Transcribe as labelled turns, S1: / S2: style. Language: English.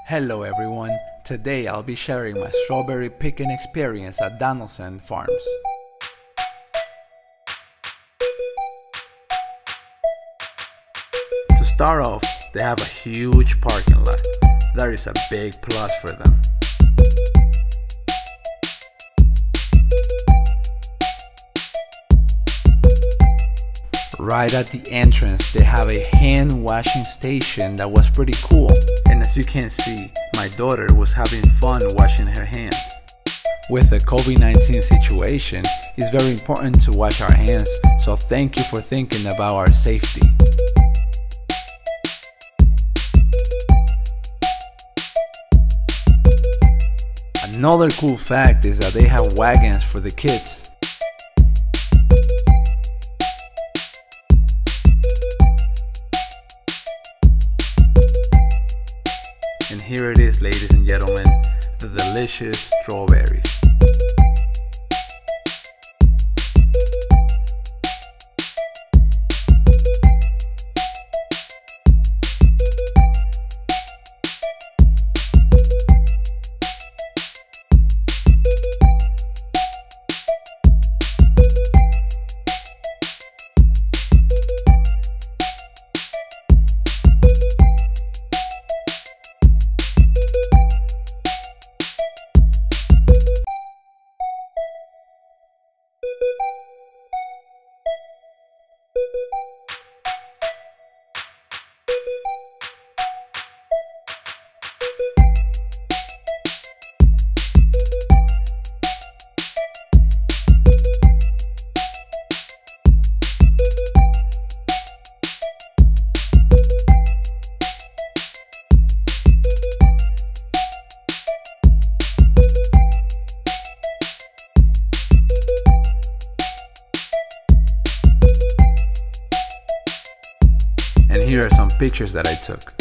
S1: Hello everyone, today I'll be sharing my strawberry picking experience at Donaldson Farms. To start off, they have a huge parking lot. That is a big plus for them. Right at the entrance, they have a hand washing station that was pretty cool. And as you can see, my daughter was having fun washing her hands. With the COVID-19 situation, it's very important to wash our hands, so thank you for thinking about our safety. Another cool fact is that they have wagons for the kids. And here it is, ladies and gentlemen, the delicious strawberries. And here are some pictures that I took.